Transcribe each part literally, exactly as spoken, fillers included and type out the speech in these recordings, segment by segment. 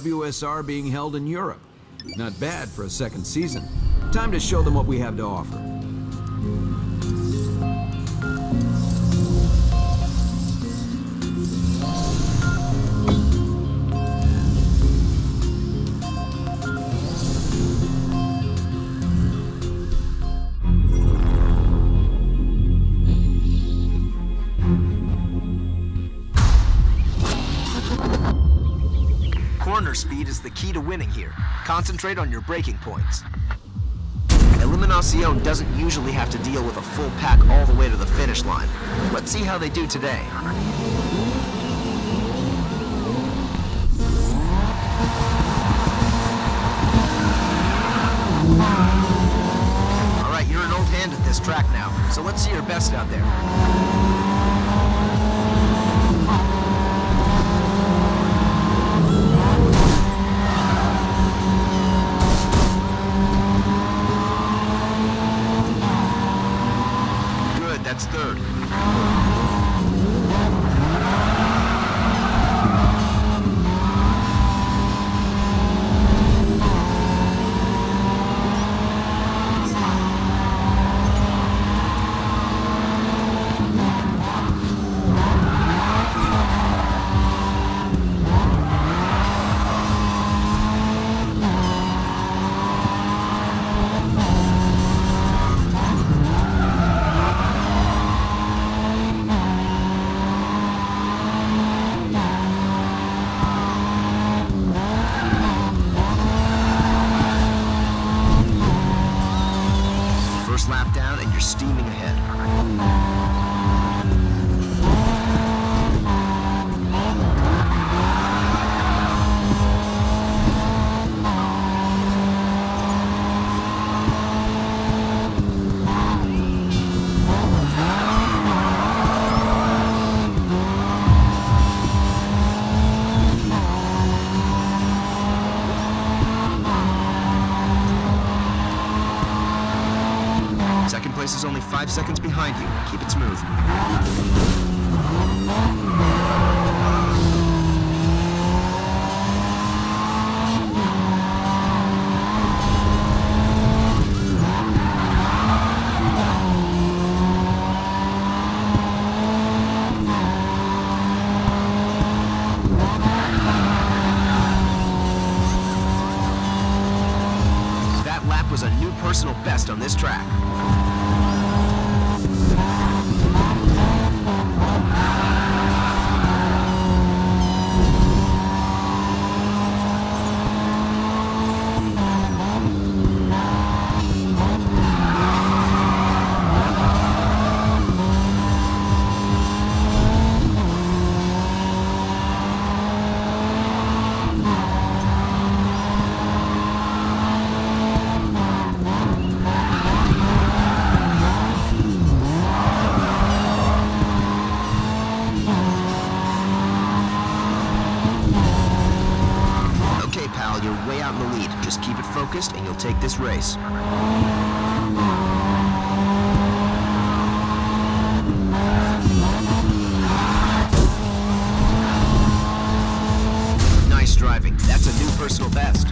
W S R being held in Europe. Not bad for a second season. Time to show them what we have to offer. Corner speed is the key to winning here. Concentrate on your braking points. Eliminacion doesn't usually have to deal with a full pack all the way to the finish line. Let's see how they do today. All right, you're an old hand at this track now, so let's see your best out there. That's third. First lap down and you're steaming ahead. Second place is only five seconds behind you. Keep it smooth. That lap was a new personal best on this track. You're way out in the lead. Just keep it focused and you'll take this race. Nice driving. That's a new personal best.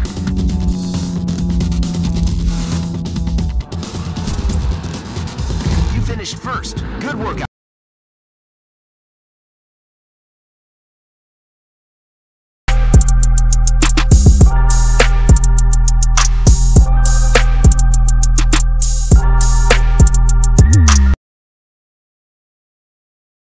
You finished first. Good workout.